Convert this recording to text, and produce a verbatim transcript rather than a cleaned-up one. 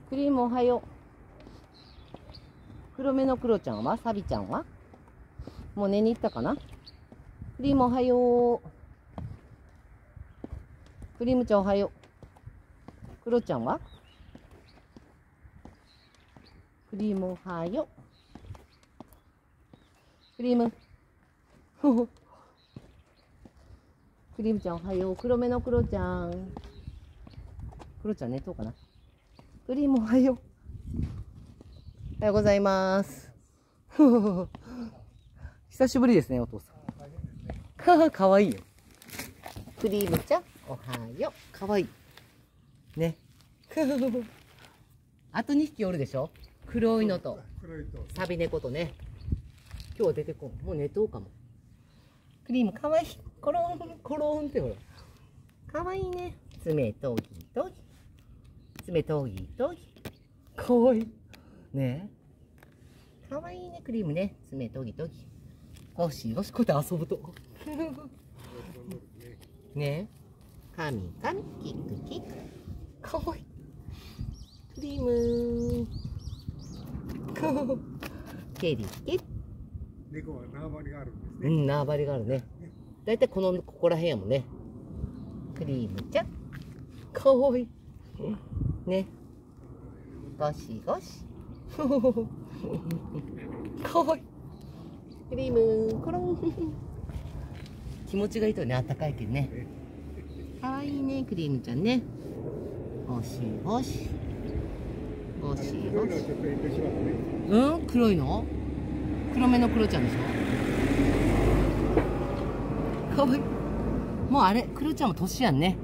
クリームおはよう。黒目のクロちゃんは、サビちゃんはもう寝に行ったかな。クリームおはよう。クリームちゃんおはよう。クロちゃんはクリームおはよう。クリーム。クリームちゃんおはよう。黒目のクロちゃん。クロちゃん寝とうかな。クリームおはよう。おはようございます。久しぶりですね、お父さん。かわいいよ。クリームちゃん、おはよう。かわいい。ね。あとにひきおるでしょ。黒いのと、サビ猫とね。今日は出てこん。もう寝とうかも。クリームかわいい。コロン、コロンってほら。かわいいね。爪とぎとぎ。爪とぎとぎ。かわいい。ねえ。かわいいね、クリームね。爪とぎとぎ。ゴシゴシ、こうやって遊ぶと。ねえ。かみかみ、キックキック。かわいい。クリーム。ケリケリ。 猫は縄張りがあるんですね。 うん、縄張りがあるね。だいたいこの、ここら辺やもんね。クリームちゃん。かわいい。ね。ゴシゴシ。かわいい。クリーム、コロン。気持ちがいいとね、あったかいけどね。かわいいね、クリームちゃんね。ゴシゴシ。ゴシゴシ。うん、黒いの黒目のクロちゃんでしょ。かわいい。もうあれ、クロちゃんも年やんね。